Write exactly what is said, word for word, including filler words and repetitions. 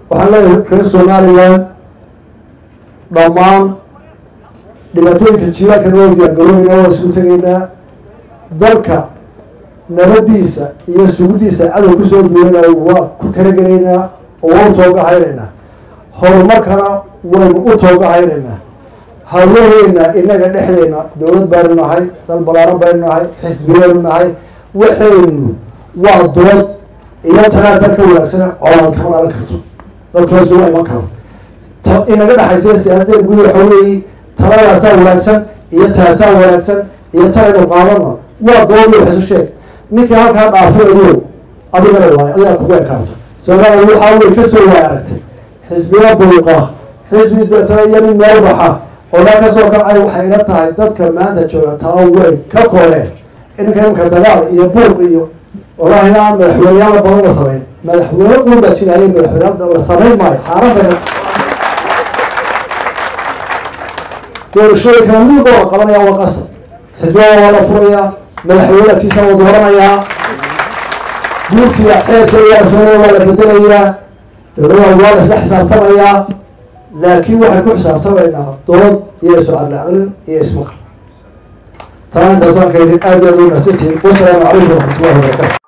waxaan leeyahay reer somaliland dhammaan dhibaatooyinka jiilaanka noo diyaargarooyna waa isku tegaynaa dalka nabadiisa iyo sugudiisa cadow kusoo duwanayo waa ku talagelaynaa oo waa u toogahaynaynaa horumarkana waynu u toogahaynaynaa hawlaheena inaga dhexdeena dowlad baynu nahay dal balaaran baynu nahay xisbiyaynu nahay waxaynu waa dood iyo tanaatal ka wanaagsan colaad kama dhalan karto dadkaas waa iman karo inaga dhexaysa siyaasadda guud waxa weeye taladaasaa wanaagsan iyo taasaa wanaagsan iyo talaynu qaadano waa dood wax isu sheeg ninkii halkaa dhaafay adigo adigana waay adigaa kugu ekaanto soomaaliya waxaa way ka soo waay aragtay xisbiya buuqa xisbi tayani meel baxa oo la ka soo kacay waxay ila tahay dadka maanta jooga taa way ka kooreen inka imka dagaal iyo buuq iyo wallahi aan madaxweynayaal badan la sameyn madaxweyne uu baa jiray madaxweynayaal la sameyn maayo xaaladda doorashooyinka mid baa qabanaya waa qasab xisbiga waa la furaya madaxweyne tiisa wada waranaya guurtiga xeerka iyo soo waa la bedelayaa dowladda waa la isla xisaabtamaya laakiin waxay ku xisaabtamaynaa dood iyo su'aal la'aan iyo ismaqal taana taasaan ka aad iyo aad u mahadsantihiin wasalaamu calaykum wa rahmatullahi wa barakatuh